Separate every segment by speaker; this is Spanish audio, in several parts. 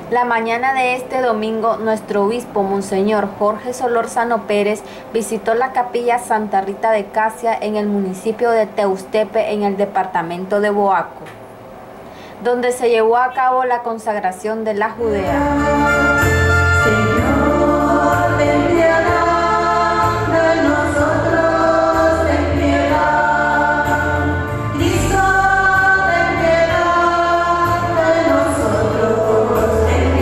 Speaker 1: La mañana de este domingo, nuestro obispo, Monseñor Jorge Solórzano Pérez, visitó la capilla Santa Rita de Casia en el municipio de Teustepe, en el departamento de Boaco, donde se llevó a cabo la consagración de la Judea.
Speaker 2: Señor, ten piedad de nosotros, ten piedad. Cristo, ten piedad de nosotros, ten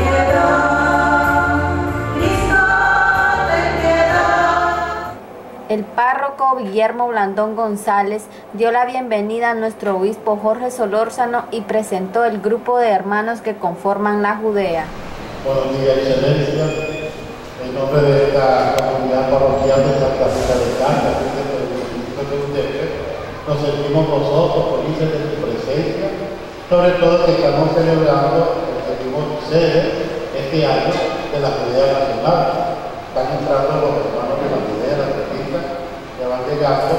Speaker 2: piedad. Cristo, ten piedad.
Speaker 1: El párroco Guillermo Blandón González dio la bienvenida a nuestro obispo Jorge Solórzano y presentó el grupo de hermanos que conforman la Judea.
Speaker 3: Buenos días, Excelencia. En nombre de esta comunidad parroquial de Santa Rita de Casia, del municipio de Teustepe, nos sentimos nosotros felices de su presencia, sobre todo que estamos celebrando el segundo sede este año de la Judea Nacional. Están entrando los hermanos de la Judea, la Rita, que van llegando,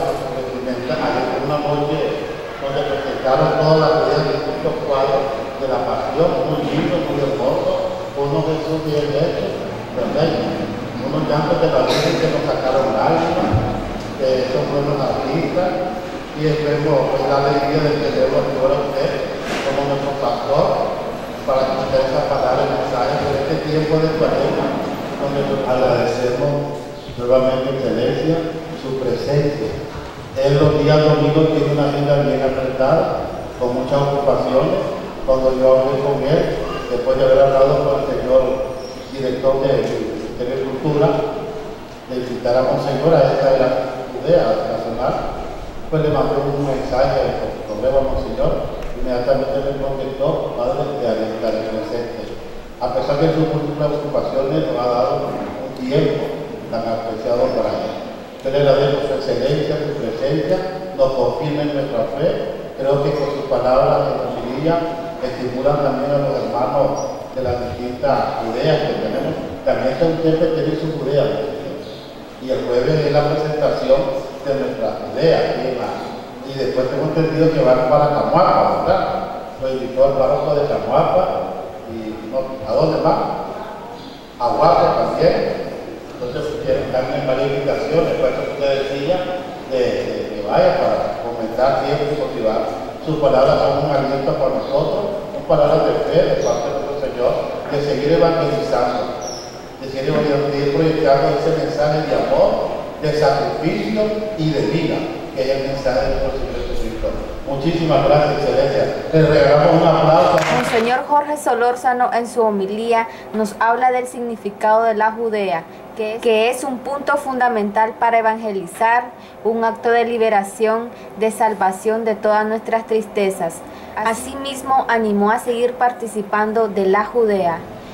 Speaker 3: hay una noche donde presentaron toda la Judea de distintos cuadros de la pasión, muy lindo, muy hermoso. Uno Jesús bien hecho, ¿verdad? Unos llantos de la Virgen que nos sacaron lágrimas, son buenos artistas, y esperemos la alegría de tenerlo aquí ahora usted como nuestro pastor, para que ustedes para dar el mensaje de este tiempo de Cuaresma, donde nos agradecemos nuevamente, Excelencia, su presencia. Él los días domingos tiene una agenda bien apretada, con muchas ocupaciones. Cuando yo hablé con él, después de haber hablado con el señor director de Agricultura, de invitar a Monseñor a esta de la Judea Nacional, pues le mandé un mensaje por correo a Monseñor, inmediatamente me contestó: padre, te haré presente. A pesar de sus múltiples ocupaciones, nos ha dado un tiempo tan apreciado para él. Yo le agradezco su excelencia, su presencia, nos confirma en nuestra fe. Creo que con sus palabras de familia estimulan también a los hermanos de las distintas judeas que tenemos. También Teustepe tiene su judea, y el jueves es la presentación de nuestra judea, y después tengo entendido que van para Camuapa, ¿verdad? Lo invitó al párroco de Camuapa, y no, ¿a dónde va? A Huaca también. Entonces quieren darme varias invitaciones, por eso usted decía que vaya para comentar siempre y motivar. Sus palabras son un aliento para nosotros, son palabras de fe de parte de nuestro Señor, de seguir evangelizando, de seguir proyectando ese mensaje de amor, de sacrificio y de vida, que es el mensaje de nuestro Señor Jesucristo. Muchísimas gracias, Excelencia. Les regalamos un aplauso.
Speaker 1: Monseñor Jorge Solórzano, en su homilía, nos habla del significado de la Judea, que es un punto fundamental para evangelizar, un acto de liberación, de salvación de todas nuestras tristezas. Asimismo, animó a seguir participando de la Judea.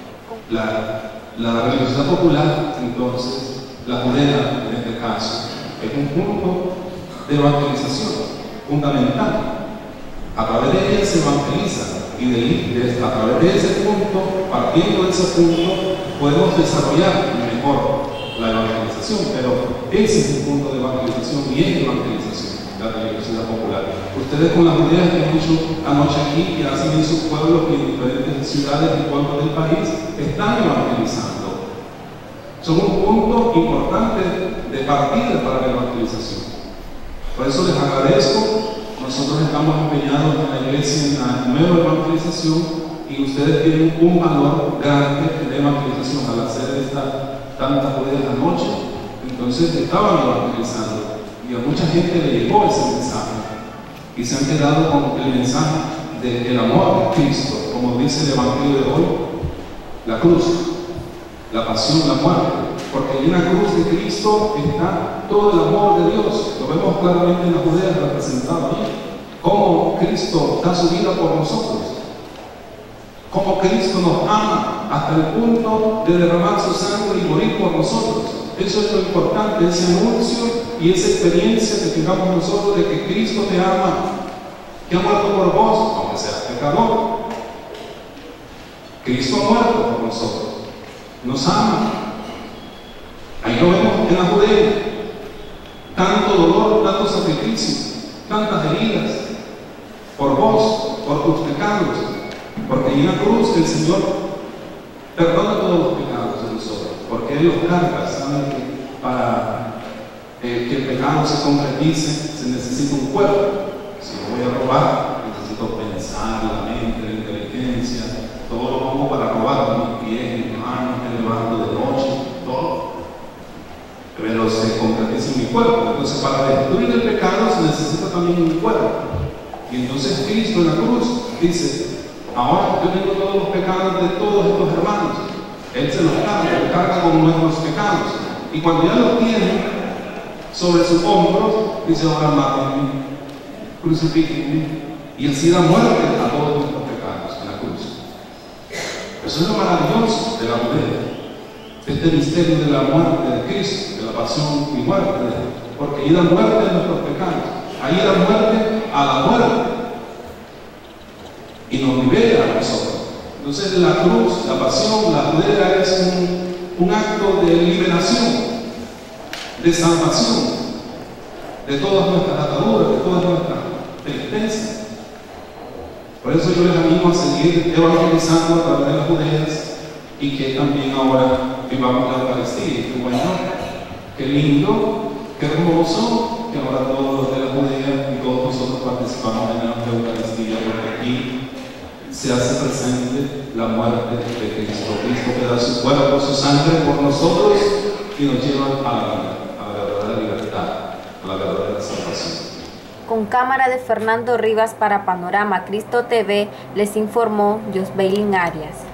Speaker 4: La religiosidad popular, entonces, la Judea en este caso, es un punto de evangelización fundamental. A través de ella se evangeliza, y a través de ese punto, partiendo de ese punto, podemos desarrollar mejor la evangelización, pero ese es el punto de evangelización y es evangelización, la religiosidad popular. Ustedes con las Judeas que han hecho anoche aquí, que hacen en sus pueblos y en diferentes ciudades y pueblos del país, están evangelizando. Son un punto importante de partida para la evangelización. Por eso les agradezco. Nosotros estamos empeñados en la iglesia en la nueva evangelización, y ustedes tienen un valor grande de evangelización al hacer tantas Judeas anoche. Entonces estaban evangelizando y a mucha gente le llegó ese mensaje y se han quedado con el mensaje del amor de Cristo, como dice el Evangelio de hoy: la cruz, la pasión, la muerte, porque en la cruz de Cristo está todo el amor de Dios. Lo vemos claramente en la Judea representada ahí, cómo Cristo da su vida por nosotros, cómo Cristo nos ama hasta el punto de derramar su sangre y morir por nosotros. Eso es lo importante, ese anuncio y esa experiencia que tengamos nosotros de que Cristo te ama, que ha muerto por vos, aunque seas pecador. Cristo ha muerto por nosotros, nos ama. Ahí lo vemos en la Judea. Tanto dolor, tanto sacrificio, tantas heridas por vos, por tus pecados, porque hay una cruz que el Señor perdona todos los pecados de nosotros, porque Él los carga. Saben que para que el pecado se concretice se necesita un cuerpo. Si yo voy a robar, necesito pensar, la mente, la inteligencia, todo lo pongo para robar, mis pies, mis manos, me levanto de noche, todo. Pero se concretiza en mi cuerpo. Entonces, para destruir el pecado se necesita también un cuerpo. Y entonces Cristo en la cruz dice: ahora yo tengo todos los pecados de todos estos hermanos. Él se los carga, Él carga con nuestros pecados. Y cuando ya los tiene sobre sus hombros, dice: ahora mátenme, crucifíquenme. Y así da muerte a todos nuestros pecados en la cruz. Eso es lo maravilloso de la muerte. Este misterio de la muerte de Cristo, de la pasión y muerte, porque ahí da muerte a nuestros pecados, ahí da muerte a la muerte y nos libera a nosotros. Entonces la cruz, la pasión, la judea es un acto de liberación, de salvación de todas nuestras ataduras, de todas nuestras tristezas. Por eso yo les animo a seguir evangelizando a través de las judeas y que también ahora vivamos la Eucaristía. Qué bueno, qué lindo, qué hermoso que ahora todos los de la judea y todos nosotros participamos en la Eucaristía, porque aquí se hace presente la muerte de Cristo. Cristo que da su cuerpo, su sangre por nosotros y nos lleva a la vida, a la verdadera libertad, a la verdadera salvación.
Speaker 1: Con cámara de Fernando Rivas para Panorama Cristo TV, les informó Josbeilin Arias.